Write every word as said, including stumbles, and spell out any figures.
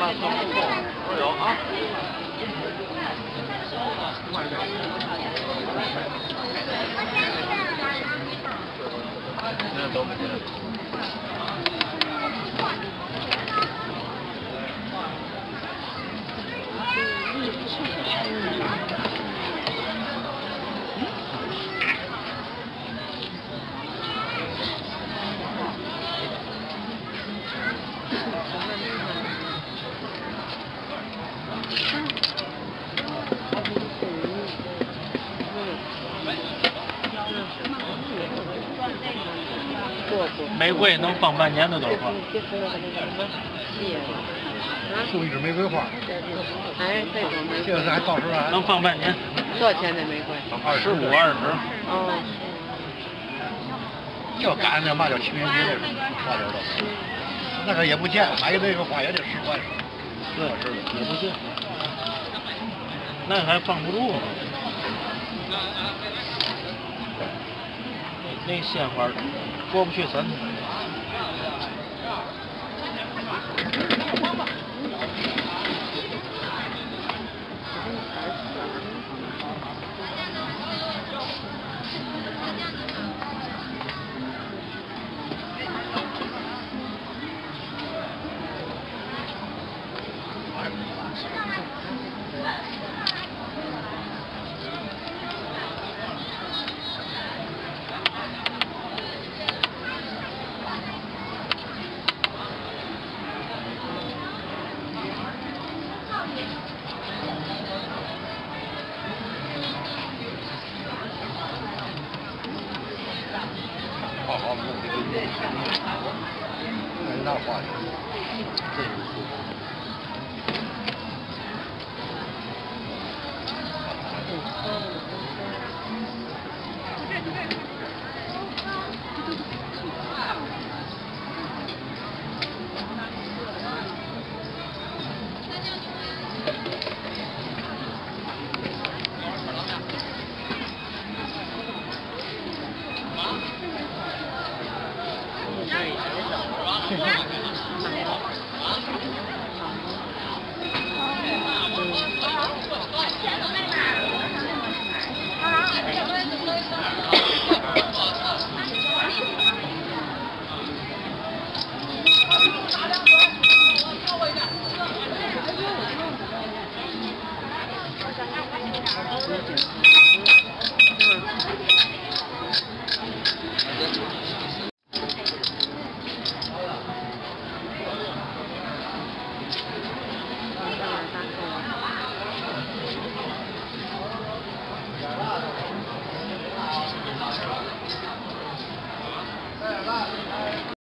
啊，好，都有啊。那都不行。 玫瑰能放半年的都放。 送一支玫瑰花。 哎，这种玫瑰。 这个还到时候还能放半年。 多少钱的玫瑰？ 二十五、二十。 哦。 叫干的嘛叫清明节那种花点的，那个也不见，买那个花也得十块。 对，是的，也不见。那还放不住呢。那鲜花过不去三天。 好好弄这个，那花的，这个。